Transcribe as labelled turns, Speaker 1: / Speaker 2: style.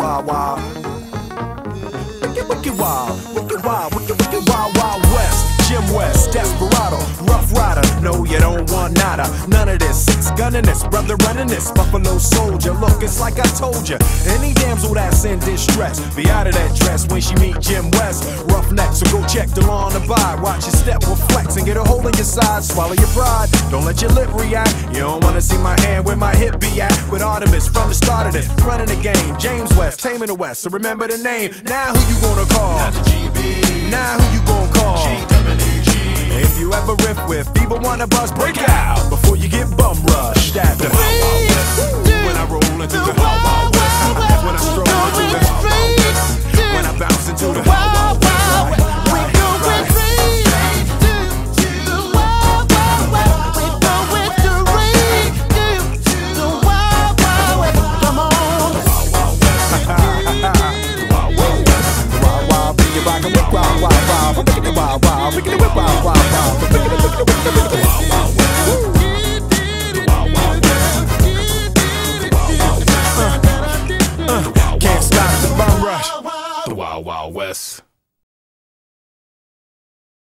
Speaker 1: wild, wild. Wicked wild, wicked wild, wicked wild, wild west. Jim West, desperado, rough rider. No, you don't want nada. None of this. Six gunning this, brother running this. Buffalo soldier. Look, it's like I told you. Any damsel that's in distress, be out of that dress when she meet Jim West. Roughneck, so go check the law on the buy. Watch your step will flex and get a hole in your side. Swallow your pride. Don't let your lip react. You don't wanna see my hand where my hip be at. With Artemis from the start of this, running the game. James West, taming the West. So remember the name. Now who you gonna call?
Speaker 2: Not the GB.
Speaker 1: Now who you gonna call? If you ever riff with people wanna bust, break out before you get bum rushed at the Wild Wild West. When I roll into the Wild Wild West, when I stroll into the Wild Wild West, when I bounce into the Wild Wild West, we going straight to the Wild Wild West. We going straight to the Wild Wild West. Come on, the Wild Wild West, the Wild Wild West, the Wild Wild, be your rockin' with Wild Wild Wild, we're making it wild wild, we're making it wild wild. Can't stop the bum rush. The Wild Wild West.